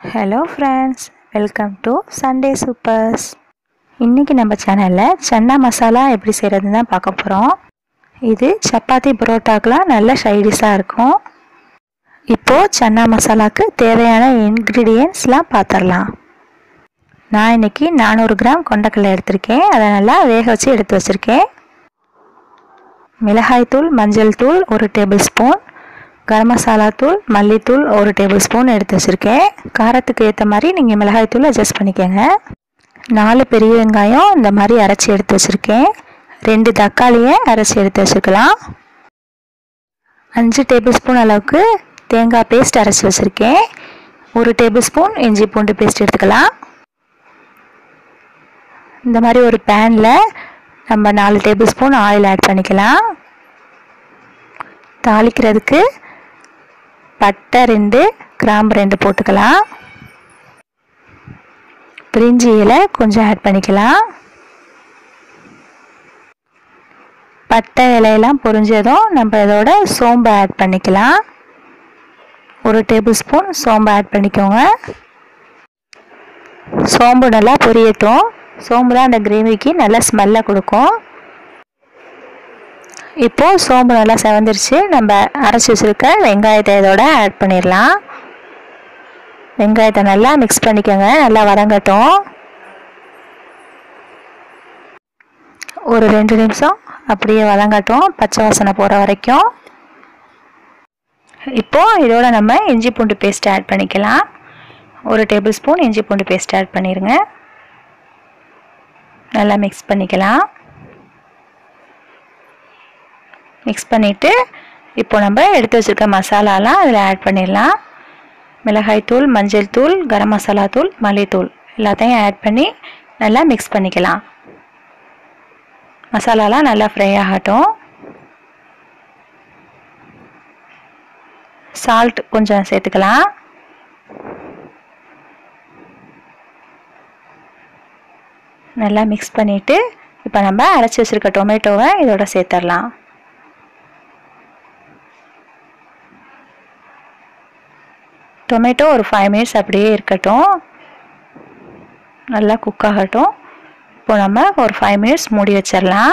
Hello friends, welcome to Sunday Supers. இன்னைக்கு நம்ம சேனல்ல சன்னா மசாலா எப்படி செய்யறதுன்னு தான் பார்க்க போறோம். இது சப்பாத்தி பரோட்டாக்குலாம் நல்ல சைடிஷா இருக்கும். இப்போ சன்னா மசாலாக்கு தேவையான இன்கிரிடியன்ட்ஸ்லாம் பார்த்தறலாம். நான் இன்னைக்கு 400 கிராம் கொண்டைக்கடலை எடுத்துர்க்கேன். அதை நல்லா வேக வச்சு எடுத்து வச்சிருக்கேன். மிளகாய் தூள், மஞ்சள் தூள் 1 டேபிள்ஸ்பூன், கரம் மசாலா தூள், மல்லித்தூள் 1 டேபிள்ஸ்பூன் எடுத்து வச்சிருக்கேன். காரத்துக்கு ஏற்ற மாதிரி நீங்கள் மிளகாய் தூள் அட்ஜஸ்ட் பண்ணிக்கோங்க. 4 பெரிய வெங்காயம் இந்த மாதிரி அரைச்சி எடுத்து வச்சுருக்கேன். 2 தக்காளியை அரைச்சி எடுத்து வச்சுருக்கலாம். 5 டேபிள்ஸ்பூன் அளவுக்கு தேங்காய் பேஸ்ட் அரைச்சி வச்சுருக்கேன். 1 டேபிள்ஸ்பூன் இஞ்சி பூண்டு பேஸ்ட் எடுத்துக்கலாம். இந்த மாதிரி ஒரு பேனில் நம்ம 4 டேபிள்ஸ்பூன் ஆயில் ஆட் பண்ணிக்கலாம். தாளிக்கிறதுக்கு பட்டை 2, கிராம்பு 2 போட்டுக்கலாம். பிரிஞ்சி இலை கொஞ்சம் ஆட் பண்ணிக்கலாம். பட்டை இலையெல்லாம் பொரிஞ்சதும் நம்ம இதோட சோம்பு ஆட் பண்ணிக்கலாம். 1 டேபிள்ஸ்பூன் சோம்பு ஆட் பண்ணிக்கோங்க. சோம்பு நல்லா பொரியட்டும். சோம்பு தான் அந்த கிரேவிக்கு நல்ல ஸ்மெல்லை கொடுக்கும். இப்போது சோம்பு நல்லா செவந்துருச்சு. நம்ம அரைச்சி வச்சுருக்க வெங்காயத்தை இதோட ஆட் பண்ணிடலாம். வெங்காயத்தை நல்லா மிக்ஸ் பண்ணிக்கோங்க. நல்லா வதங்கட்டும். ஒரு 2 நிமிஷம் அப்படியே வதங்கட்டும், பச்சை வாசனை போகிற வரைக்கும். இப்போது இதோட நம்ம இஞ்சி பூண்டு பேஸ்ட் ஆட் பண்ணிக்கலாம். 1 டேபிள்ஸ்பூன் இஞ்சி பூண்டு பேஸ்ட் ஆட் பண்ணிடுங்க. நல்லா மிக்ஸ் பண்ணிக்கலாம். மிக்ஸ் பண்ணிவிட்டு இப்போ நம்ம எடுத்து வச்சுருக்க மசாலாலாம் அதில் ஆட் பண்ணிடலாம். மிளகாய் தூள், மஞ்சள் தூள், கரம் மசாலா தூள், மல்லித்தூள் எல்லாத்தையும் ஆட் பண்ணி நல்லா மிக்ஸ் பண்ணிக்கலாம். மசாலாலாம் நல்லா ஃப்ரை ஆகட்டும். சால்ட் கொஞ்சம் சேர்த்துக்கலாம். நல்லா மிக்ஸ் பண்ணிவிட்டு இப்போ நம்ம அரைச்சி வச்சுருக்க டொமேட்டோவை இதோட சேர்த்துடலாம். டொமேட்டோ ஒரு 5 மினிட்ஸ் அப்படியே இருக்கட்டும், நல்லா குக் ஆகட்டும். இப்போ நம்ம ஒரு 5 மினிட்ஸ் மூடி வச்சிடலாம்.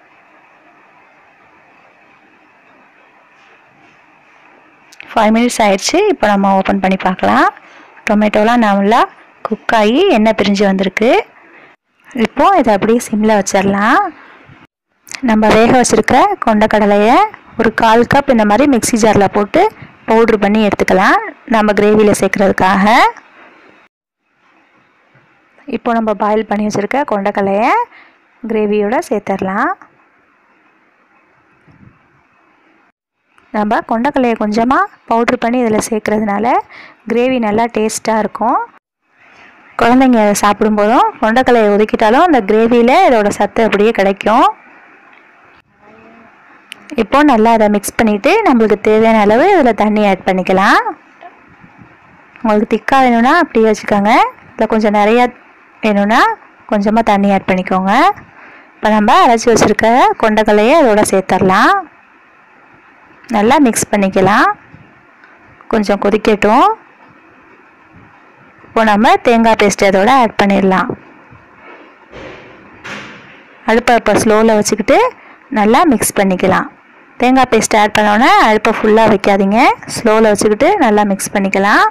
ஃபைவ் மினிட்ஸ் ஆயிடுச்சு. இப்போ நம்ம ஓப்பன் பண்ணி பார்க்கலாம். டொமேட்டோலாம் நல்லா குக் ஆகி எண்ணெய் பிரிஞ்சு வந்திருக்கு. இப்போது இதை அப்படியே சிம்மில் வச்சிடலாம். நம்ம வேக வச்சுருக்க கொண்டைக்கடலையை ஒரு 1/4 கப் இந்த மாதிரி மிக்ஸி ஜாரில் போட்டு பவுட்ரு பண்ணி எடுத்துக்கலாம், நம்ம கிரேவியில் சேர்க்குறதுக்காக. இப்போ நம்ம பாயில் பண்ணி வச்சுருக்க கொண்டைக்கடலையை கிரேவியோடு சேர்த்துடலாம். நம்ம கொண்டைக்கடலையை கொஞ்சமாக பவுட்ரு பண்ணி இதில் சேர்க்குறதுனால கிரேவி நல்லா டேஸ்ட்டாக இருக்கும். குழந்தைங்க சாப்பிடும்போதும் கொண்டைக்கடலையை ஒதுக்கிட்டாலும் அந்த கிரேவியில் இதோட சத்து அப்படியே கிடைக்கும். இப்போ நல்லா அதை மிக்ஸ் பண்ணிவிட்டு நம்மளுக்கு தேவையான அளவு இதில் தண்ணி ஆட் பண்ணிக்கலாம். உங்களுக்கு திக்காக வேணும்னா அப்படியே வச்சுக்கோங்க. இல்லை கொஞ்சம் நிறையா வேணும்னா கொஞ்சமாக தண்ணி ஆட் பண்ணிக்கோங்க. இப்போ நம்ம அரைச்சி வச்சுருக்க கொண்டைக்கடலையை அதோட சேர்த்துடலாம். நல்லா மிக்ஸ் பண்ணிக்கலாம். கொஞ்சம் கொதிக்கட்டும். இப்போ நம்ம தேங்காய் பேஸ்ட் அதோட ஆட் பண்ணிடலாம். அடுப்பை இப்போ ஸ்லோவில் வச்சுக்கிட்டு நல்லா மிக்ஸ் பண்ணிக்கலாம். தேங்காய் பேஸ்ட் ஆட் பண்ணோன்னே அடுப்பை ஃபுல்லாக வைக்காதீங்க, ஸ்லோவில் வச்சுக்கிட்டு நல்லா மிக்ஸ் பண்ணிக்கலாம்.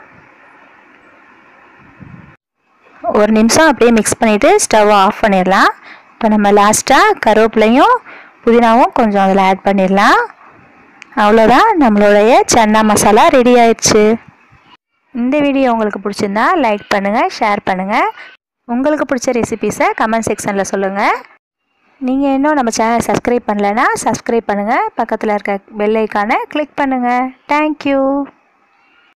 ஒரு நிமிஷம் அப்படியே மிக்ஸ் பண்ணிவிட்டு ஸ்டவ் ஆஃப் பண்ணிடலாம். இப்போ நம்ம லாஸ்ட்டாக கருவேப்பிலையும் புதினாவும் கொஞ்சம் அதில் ஆட் பண்ணிடலாம். அவ்வளோதான், நம்மளுடைய சன்னா மசாலா ரெடி ஆயிடுச்சு. இந்த வீடியோ உங்களுக்கு பிடிச்சிருந்தா லைக் பண்ணுங்கள், ஷேர் பண்ணுங்கள். உங்களுக்கு பிடிச்ச ரெசிபீஸை கமெண்ட் செக்ஷனில் சொல்லுங்கள். நீங்கள் இன்னும் நம்ம சேனலை சப்ஸ்கிரைப் பண்ணலைன்னா சப்ஸ்கிரைப் பண்ணுங்கள். பக்கத்தில் இருக்க பெல் ஐக்கானை கிளிக் பண்ணுங்கள். தேங்க்யூ.